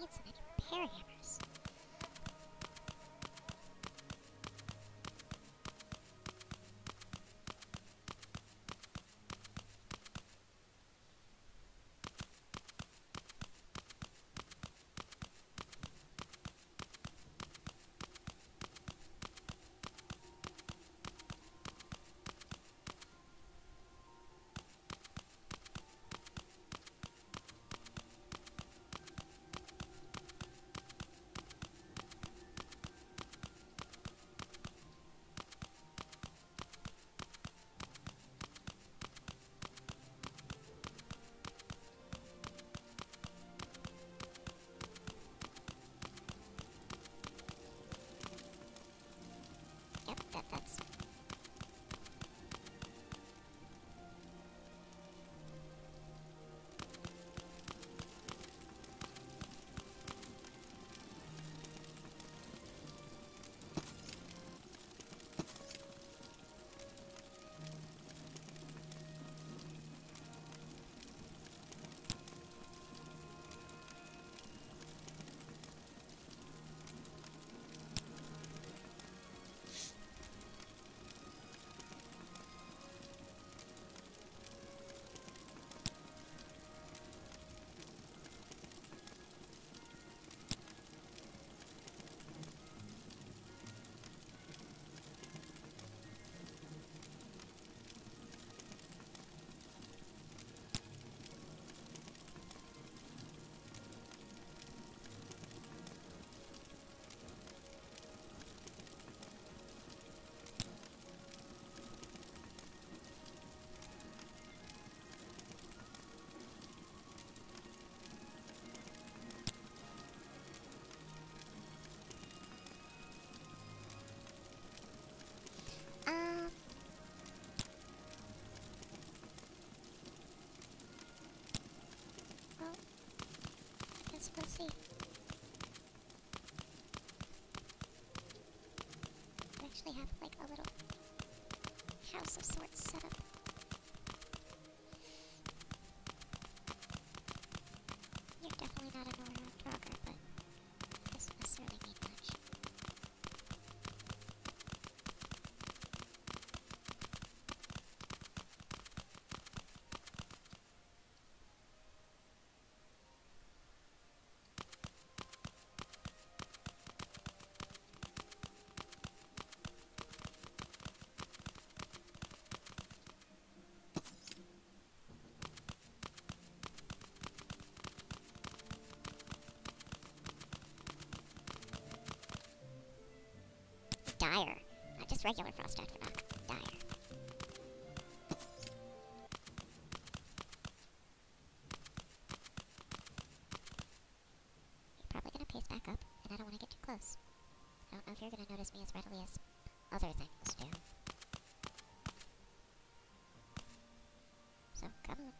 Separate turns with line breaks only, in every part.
need some repair hammers. Yep, that's... Um... Well, I guess we'll see. We actually have, like, a little house of sorts set up. You're definitely not a Nora Draugr, but it doesn't necessarily mean much. Dire. Not just regular frost aqueduct. Dire. You're probably gonna pace back up, and I don't want to get too close. I don't know if you're gonna notice me as readily as other things do. So, come on.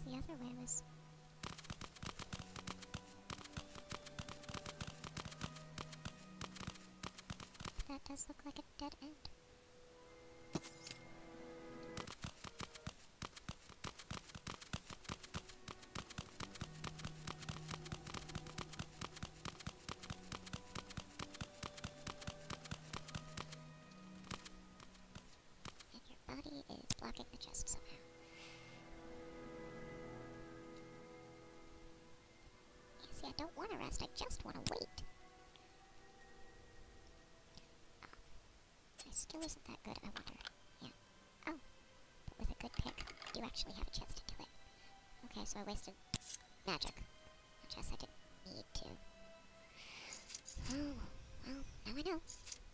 the other way was... That does look like a dead end. And your body is blocking the chest somehow. See, I don't want to rest, I just want to wait. My skill isn't that good, I wonder. Yeah. Oh, but with a good pick, you actually have a chance to kill it. Okay, so I wasted magic. Which I didn't need to. Oh, well, now I know.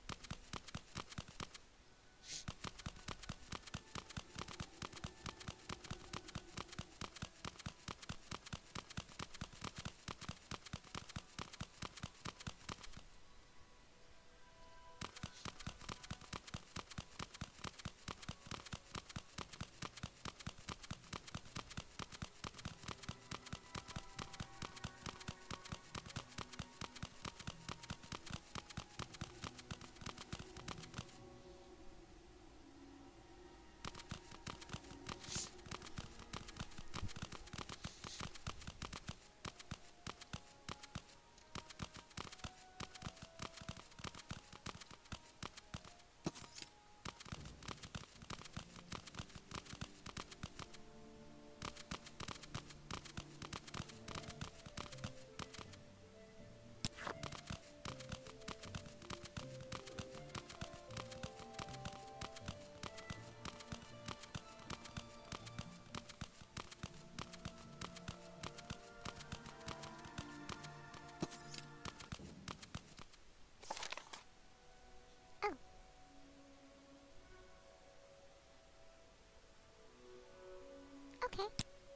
Okay.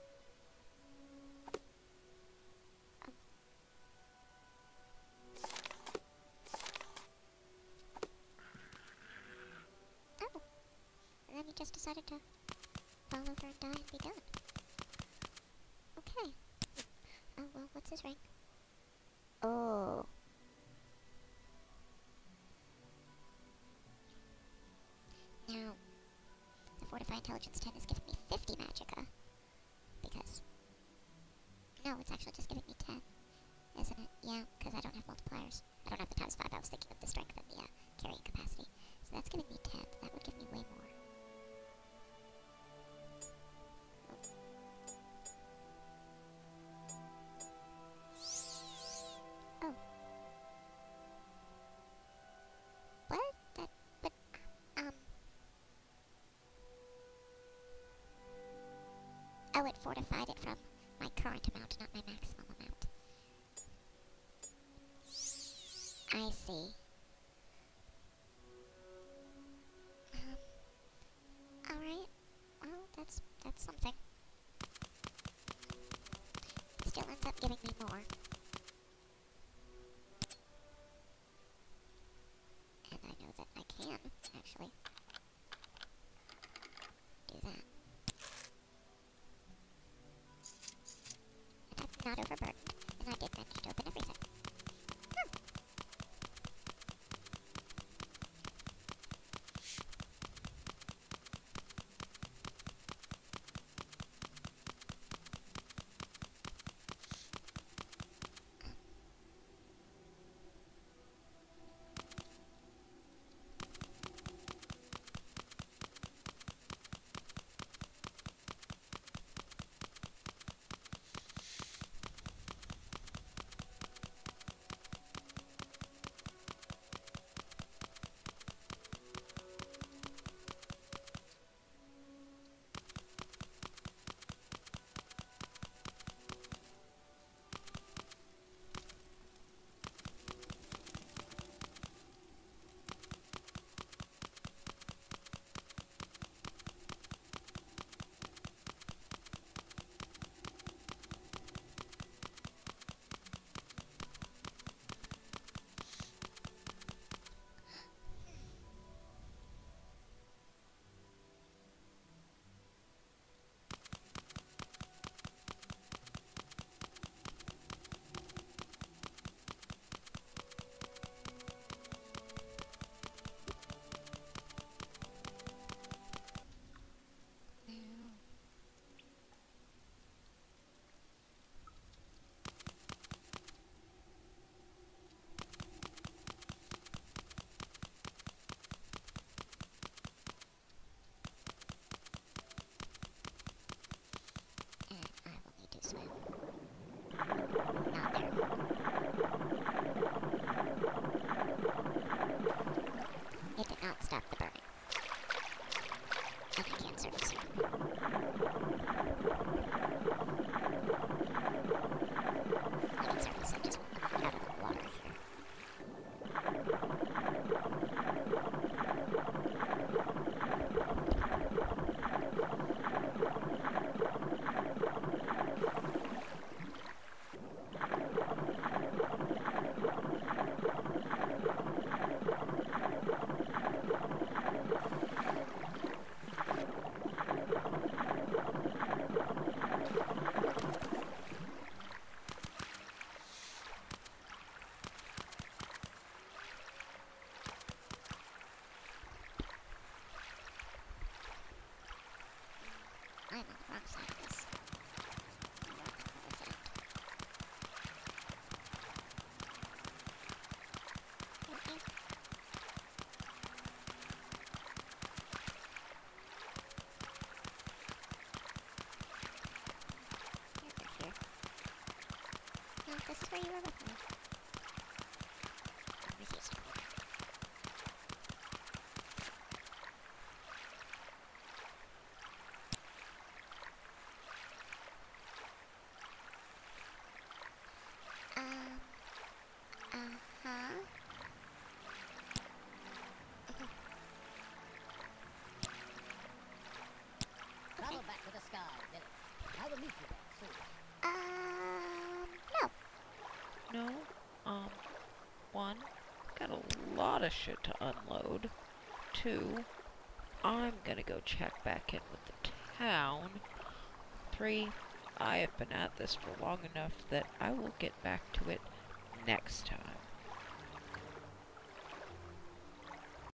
Oh. And then you just decided to fall over and die and be done. Okay. Oh, well, what's his rank? Oh. Now, the Fortify Intelligence 10 is giving me 50 magicka. Because... No, it's actually just giving me 10. Isn't it? Yeah, because I don't have multipliers. I don't have the times 5. I was thinking of the strength and the carrying capacity. So that's giving me 10. That would give me way more. Oh. What? But, oh, it fortified it from my current amount, not my maximum amount. I see. Alright. Well, that's something. It still ends up giving me more. And I know that I can, actually, do that. And I'm not overburdened, and I did manage to open everything. this is where you were before. I refuse to believe it. Uh-huh.
Travel back to the sky, Lily. I will meet you there soon.
No.
No? One, got a lot of shit to unload. Two, I'm gonna go check back in with the town. Three, I have been at this for long enough that I will get back to it next time.